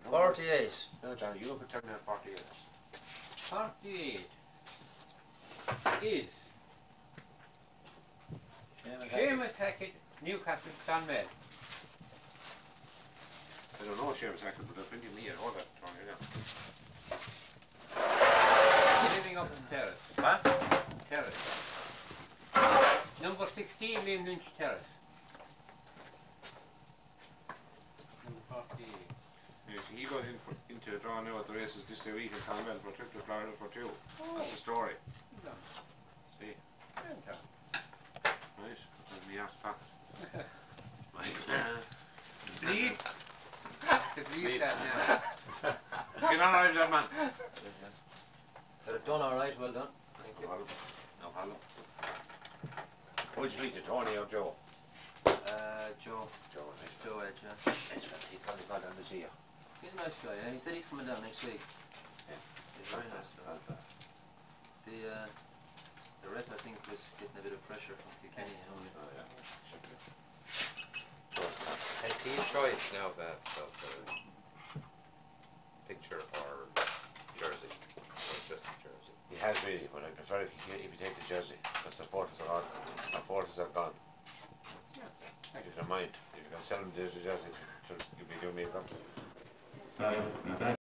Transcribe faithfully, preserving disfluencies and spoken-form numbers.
Forty-eight. No, Johnny, you could tell me at forty-eight. Forty-eight is Seamus Seamus Hackett, Newcastle, Clonmel. I don't know Seamus Hackett, but there's plenty of me at all that Tony, yeah. Living up in Terrace. What? Terrace. Number sixteen, Liam Lynch Terrace. Number forty-eight. Yes, he got in for, into the draw now at the races this week in Clonmel for a trip to Florida for two. Oh. That's the story. No. See? No. Right. That's me ass pack. Leave. Leave that now. Get on right, that man. Got it done alright, well done. Thank you. No problem. Who'd you meet, the Tony or Joe? Uh, Joe. Joe, nice. Joe Edge, yeah. Nice fella. He probably got down to see you. He's a nice guy, yeah. He said he's coming down next week. Yeah. He's very nice guy. The, uh, the rep, I think, was getting a bit of pressure from Keating, you know. Oh, yeah. Has he a choice now of, uh, of uh, picture or jersey? Or just jersey? He has really, but I prefer if you, if you take the jersey. Because the supporters are on. The supporters are gone. Yeah. If you don't mind, if you can sell them the jersey, you'll be doing me a compliment.